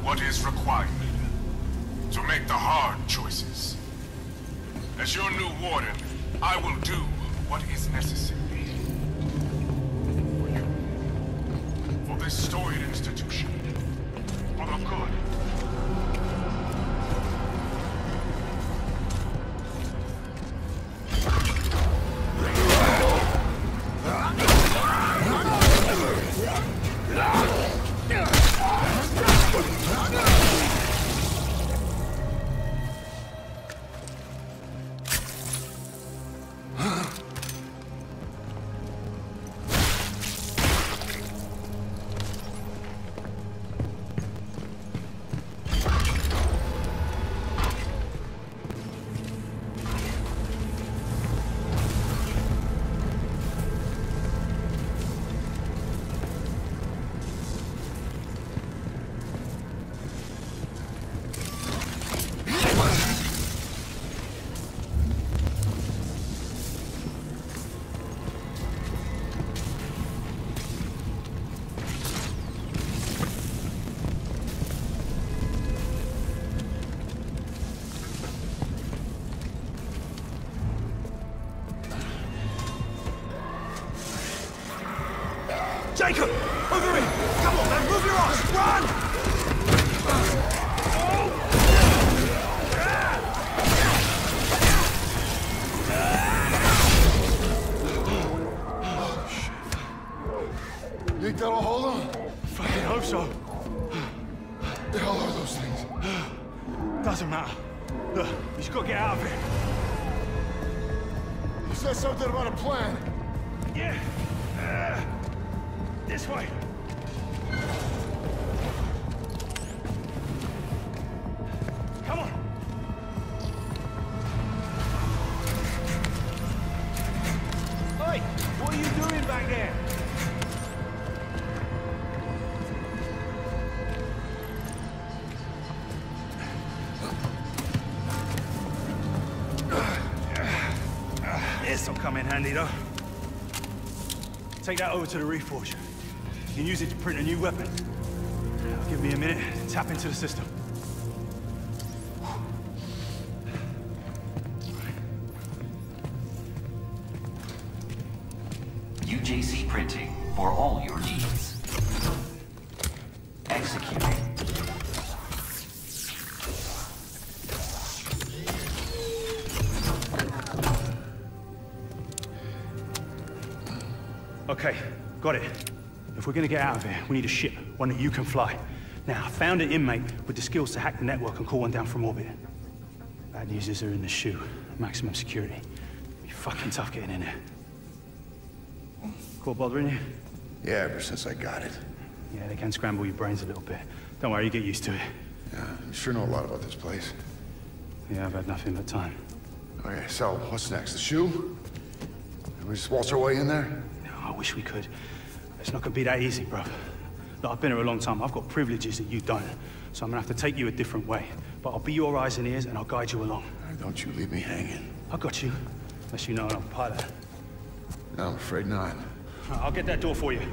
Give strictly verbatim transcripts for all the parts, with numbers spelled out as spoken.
what is required. To make the hard choices. As your new warden, I will do what is necessary. For you. For this storied institution. For the good. Jacob! Over here! Come on, man! Move your ass! Run! Oh, shit. You think that'll hold him? Fucking hope so. What the hell are those things? Doesn't matter. Look, you just gotta get out of here. You said something about a plan. Yeah. Uh, this way. Come on. Oi, what are you doing back there? This'll come in handy, though. Take that over to the Reforge. You can use it to print a new weapon. Now, give me a minute to tap into the system. U J C printing for all your needs. Executing. Okay, got it. If we're gonna get out of here, we need a ship, one that you can fly. Now, I found an inmate with the skills to hack the network and call one down from orbit. Bad news is they're in the shoe, maximum security. Be fucking tough getting in there. Caught bothering you? Yeah, ever since I got it. Yeah, they can scramble your brains a little bit. Don't worry, you get used to it. Yeah, you sure know a lot about this place. Yeah, I've had nothing but time. Okay, so what's next? The shoe? Can we just waltz our way in there? No, I wish we could. It's not gonna be that easy, bro. Look, I've been here a long time. I've got privileges that you don't. So I'm gonna have to take you a different way. But I'll be your eyes and ears and I'll guide you along. Don't you leave me hanging. I got you. Unless you know I'm a pilot. No, I'm afraid not. I'll get that door for you.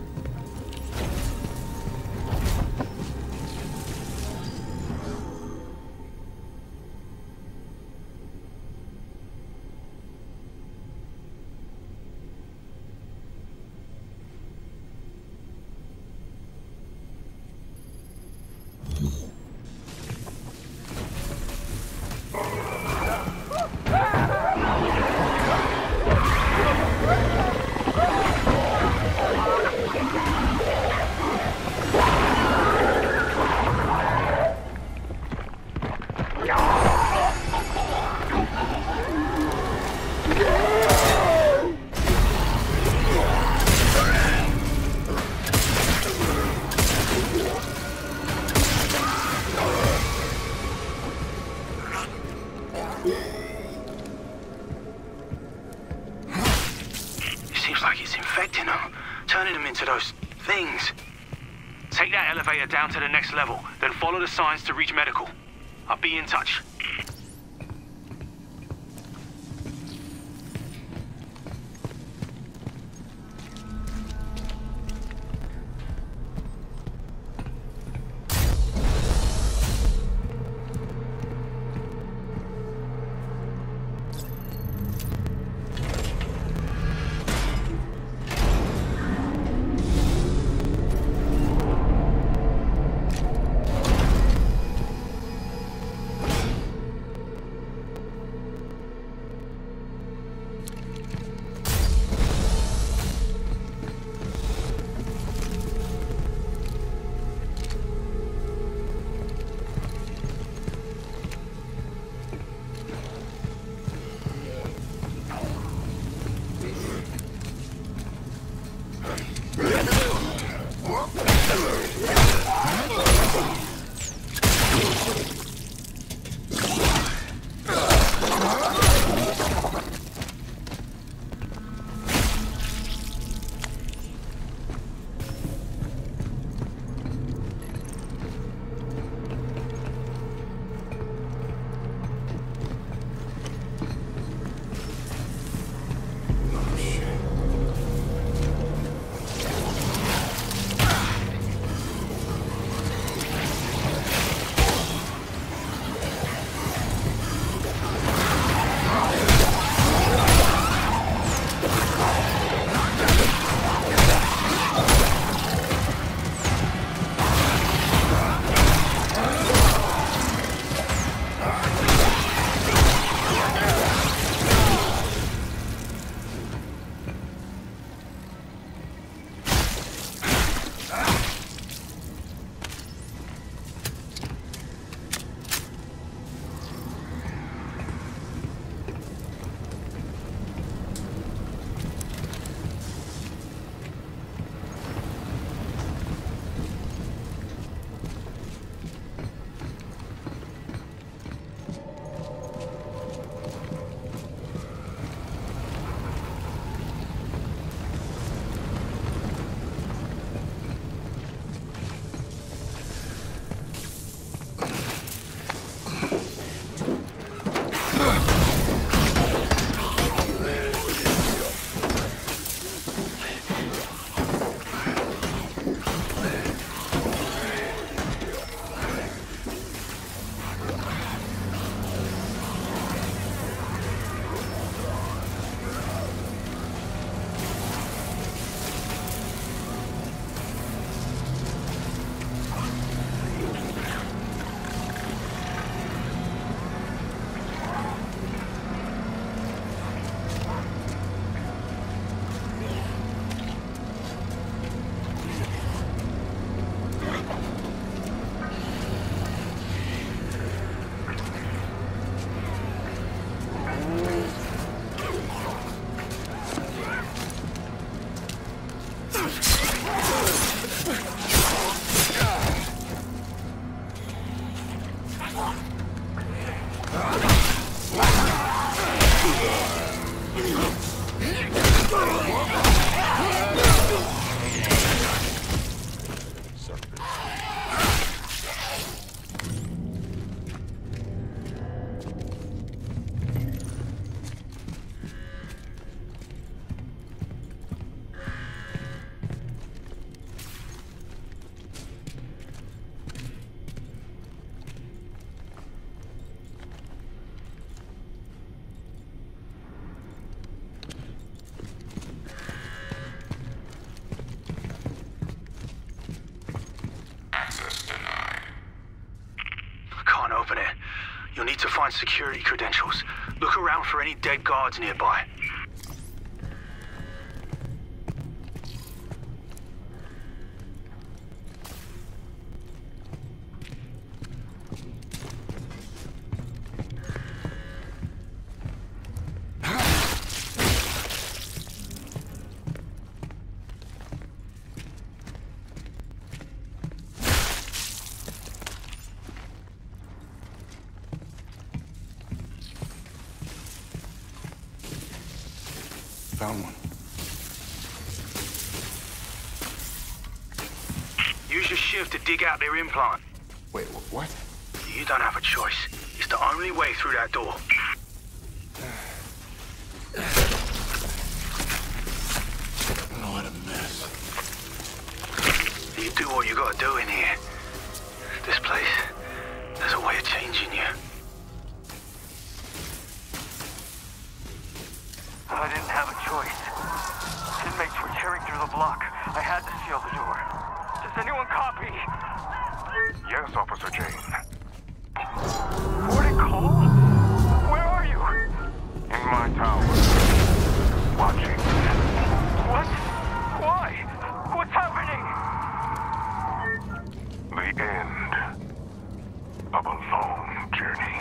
Down to the next level, then follow the signs to reach medical. I'll be in touch. open it, you'll need to find security credentials. Look around for any dead guards nearby. Found one. Use your shiv to dig out their implant. Wait, wh- what? You don't have a choice. It's the only way through that door. Oh, what a mess. You do what you gotta do in here. This place, there's a way of changing you. I didn't have a choice. Inmates were tearing through the block. I had to seal the door. Does anyone copy? Yes, Officer Jane. Fort Cole? Where are you? In my tower. Watching. What? Why? What's happening? The end of a long journey.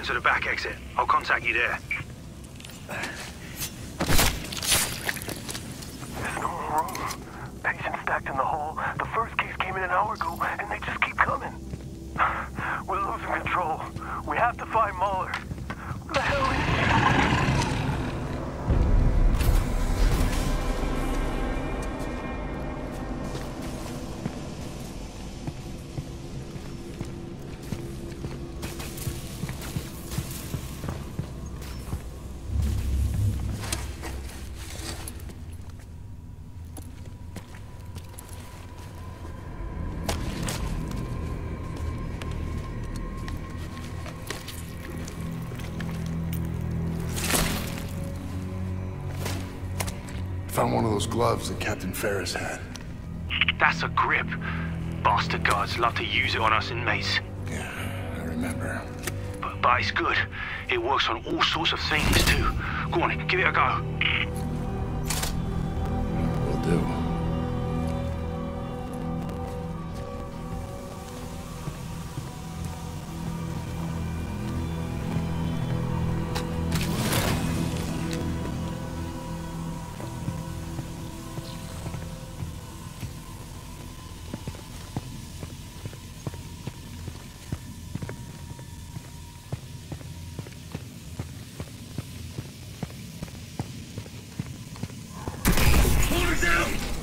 going to the back exit. I'll contact you there. There's no more room. Patients stacked in the hall. The first case came in an hour ago, and they just keep coming. We're losing control. We have to find Mahler. Where the hell is he? Found one of those gloves that Captain Ferris had. That's a grip. Bastard guards love to use it on us inmates. Yeah, I remember. But, but it's good. It works on all sorts of things, too. Go on, give it a go. Will do. Hold it down!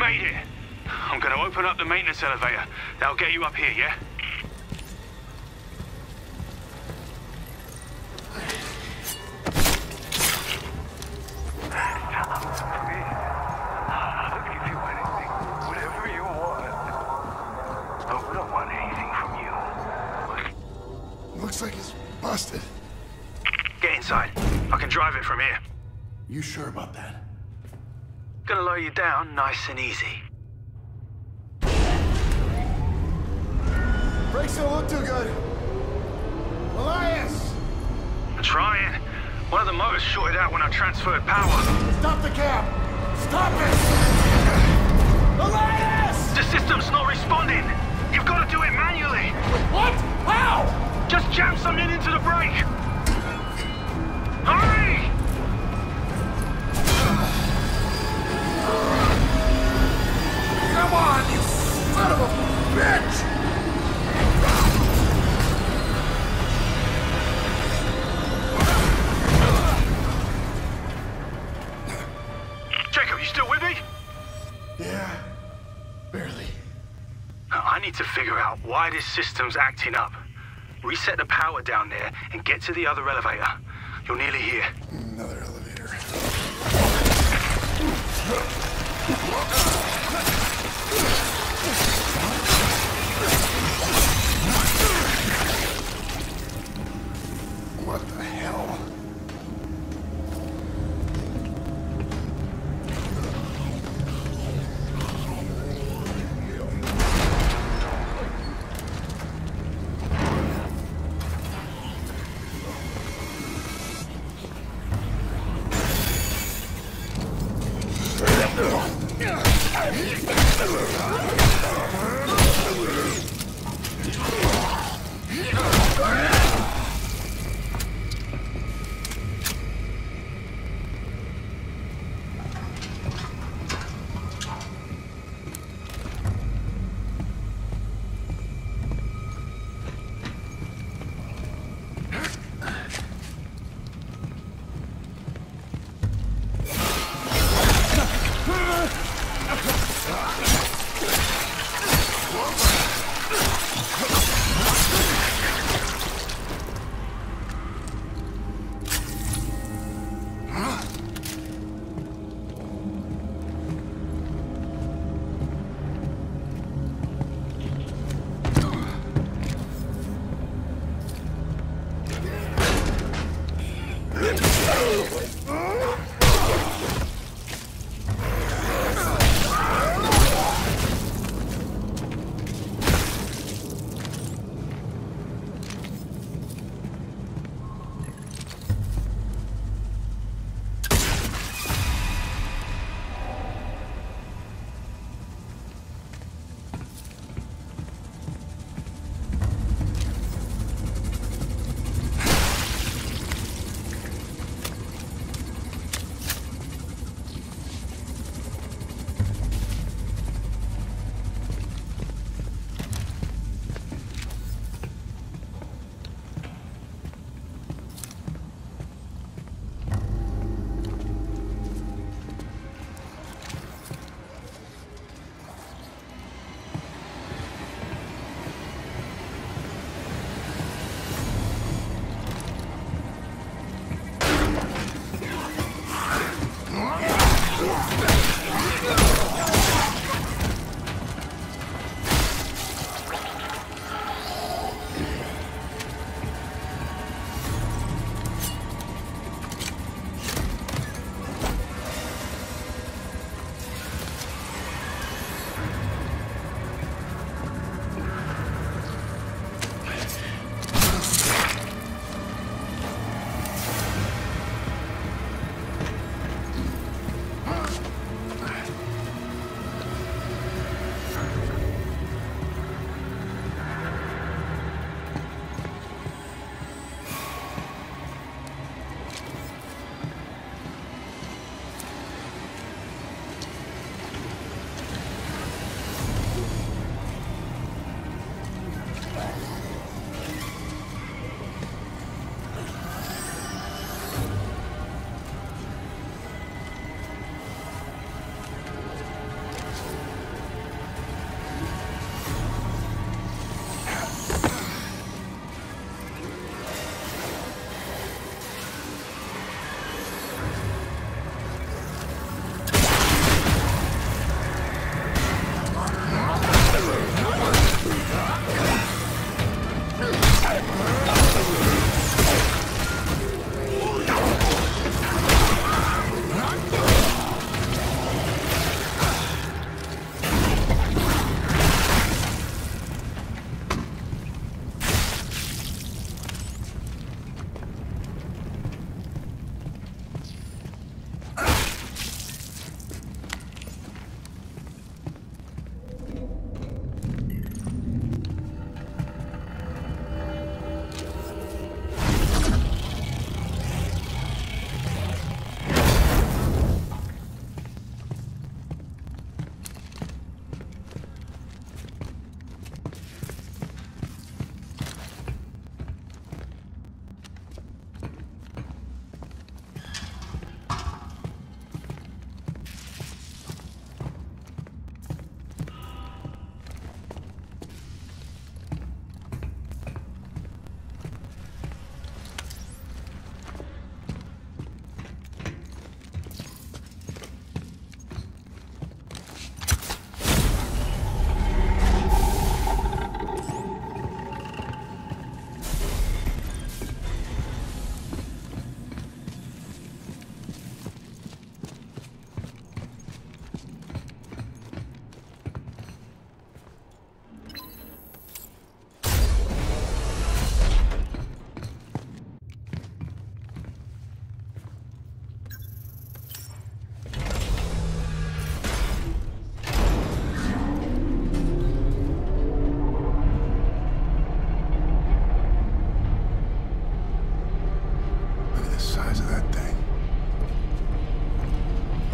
made it. I'm gonna open up the maintenance elevator. That'll get you up here, yeah? I'll give you anything, whatever you want. But we don't want anything from you. Looks like it's busted. Get inside. I can drive it from here. You sure about that? Gonna lower you down nice and easy. Brakes don't look too good. Elias! I'm trying. One of the motors shorted out when I transferred power. Stop the cab! Stop it! Elias! The system's not responding. You've got to do it manually. What? How? Just jam something into the brake. Hurry! Come on, you son of a bitch! Jacob, you still with me? Yeah, barely. I need to figure out why this system's acting up. Reset the power down there and get to the other elevator. You're nearly here. Another elevator. What the hell?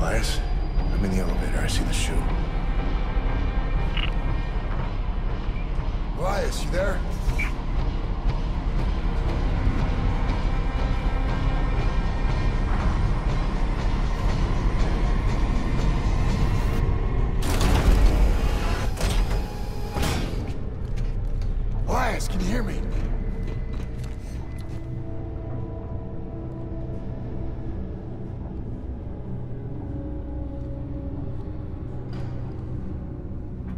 Elias, I'm in the elevator. I see the shoe. Elias, you there?